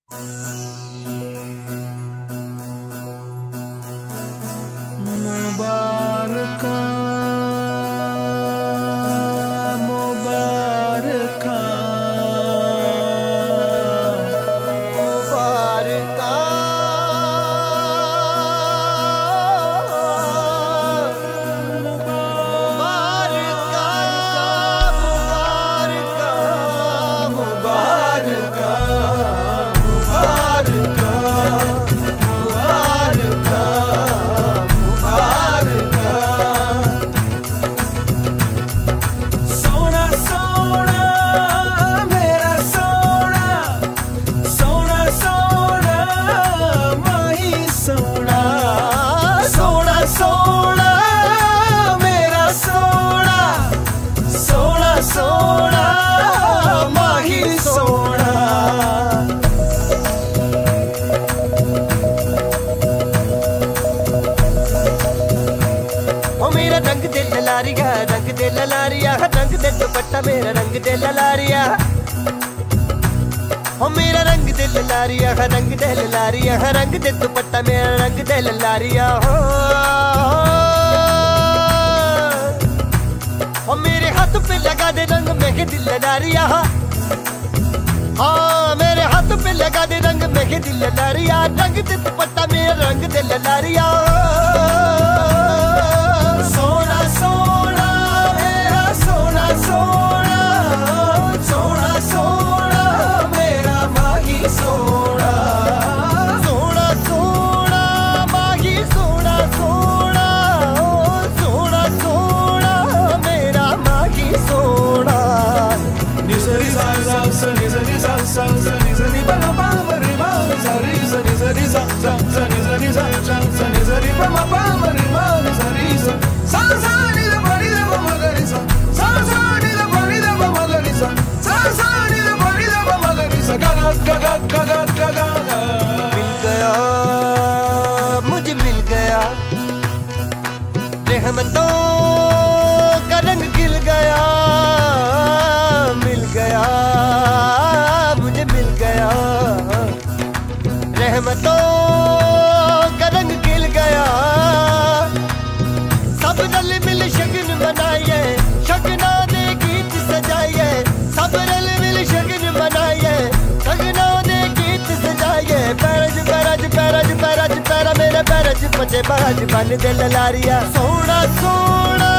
मुबारका मुबारका मुबारका रंग दे ललारिया रंग दे दुपट्टा मेरा रंग दे ललारिया हो मेरा रंग दे ललारिया रंग दे ललारिया रंग दे दुपट्टा मेरा रंग दे ललारिया हो मेरे हाथ पे लगा दे रंग मेहंदी ललारिया हाँ मेरे हाथ पे लगा दे रंग मेहंदी ललारिया रंग दे दुपट्टा मेरा रंग दे ललारिया सोना सोना मेरा सोना सोना सोना सोना मेरा माही सोना सोना सोना माही सोना सोना सोना सोना मेरा माही सोना निसरी सा सा सा निसरी सा सा सा निसरी बा बा रे मा सरी सरी सरी सा सा सा निसरी सा सा सा निसरी बा बा रे मा सरी सा सा सा नि द बड़ी द मा गरी सा सा सा नि द बड़ी द मा गरी सा सा सा नि द बड़ी द मा गरी सा गा गा गा गा गा गा गा मिल गया मुझे मिल गया रहमतों का रंग खिल गया मिल गया मुझे मिल गया रहमतों का रंग खिल गया सब रल मिल शगन मनाइए शगना दे गीत सजाइए सब रल मिल शगन मनाइए शगना दे गीत सजाइए पैरज पैरज पैरज पैरज पैरा मेरे पैरज पचे बाज बन दे ललारिया सोना सोना